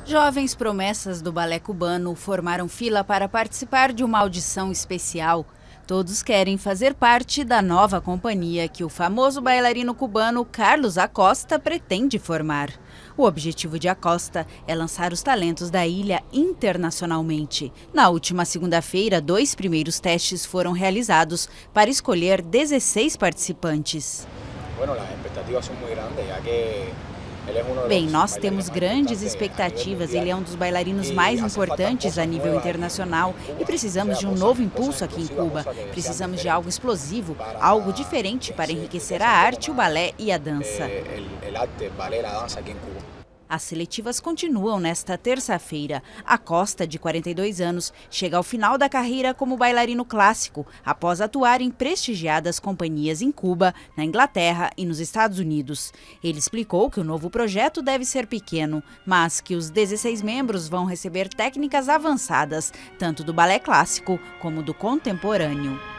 Jovens promessas do balé cubano formaram fila para participar de uma audição especial. Todos querem fazer parte da nova companhia que o famoso bailarino cubano Carlos Acosta pretende formar. O objetivo de Acosta é lançar os talentos da ilha internacionalmente. Na última segunda-feira, 2 primeiros testes foram realizados para escolher 16 participantes. Bem, nós temos grandes expectativas, ele é um dos bailarinos mais importantes a nível internacional e precisamos de um novo impulso aqui em Cuba. Precisamos de algo explosivo, algo diferente para enriquecer a arte, o balé e a dança. As seletivas continuam nesta terça-feira. Acosta, de 42 anos, chega ao final da carreira como bailarino clássico, após atuar em prestigiadas companhias em Cuba, na Inglaterra e nos Estados Unidos. Ele explicou que o novo projeto deve ser pequeno, mas que os 16 membros vão receber técnicas avançadas, tanto do balé clássico como do contemporâneo.